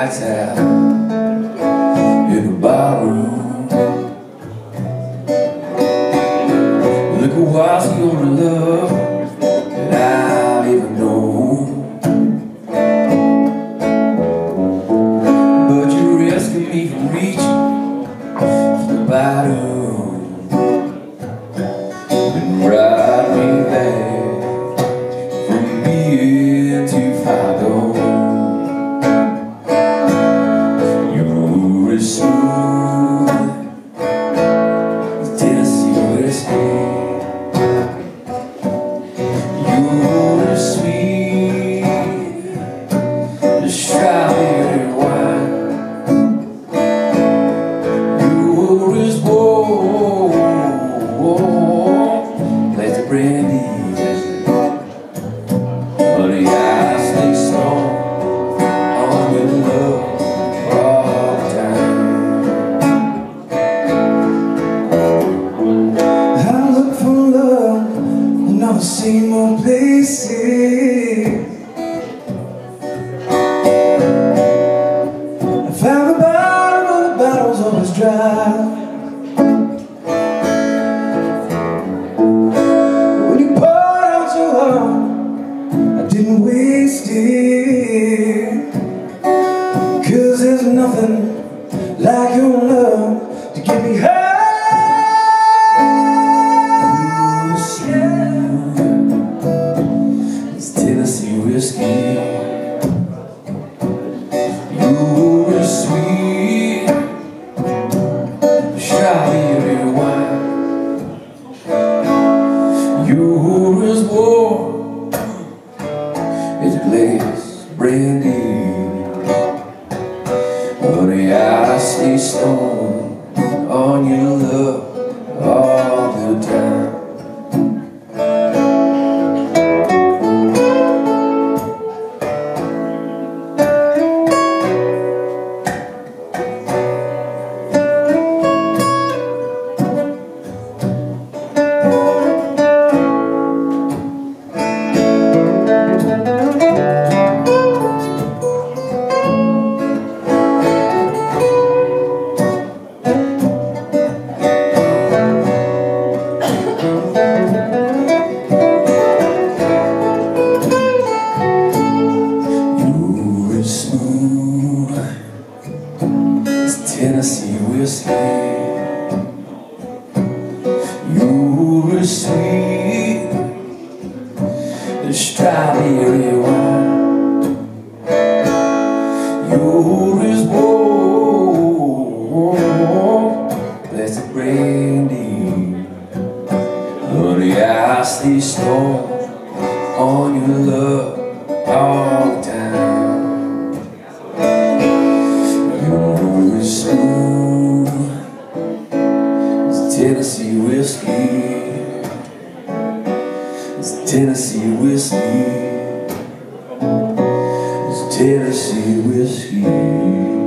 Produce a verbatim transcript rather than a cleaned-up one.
nights out in the barroom. Look at what's gonna love that I've ever known. But you're asking me from reaching for the bottom and ride me back from being too far gone. You're as smooth as Tennessee whiskey. You're as sweet as strawberry wine. You're as warm as the brandy. Honey, I stay strong on your love all the time. I look for love in all the same old places. I found the bottom, but the bottle's always dry. When you poured out so hard, I didn't waste it. 'Cause there's nothing like your love to get me high. It's Tennessee whiskey. You're as sweet as strawberry wine. You're as warm as a glass brandy. Honey, I stay stoned on your love all the time. Smooth as Tennessee whiskey. You're as sweet as strawberry wine. You're as warm as the brandy. Honey, I stay strong on your love all the time. You're as smooth as Tennessee whiskey. It's Tennessee whiskey. It's Tennessee whiskey.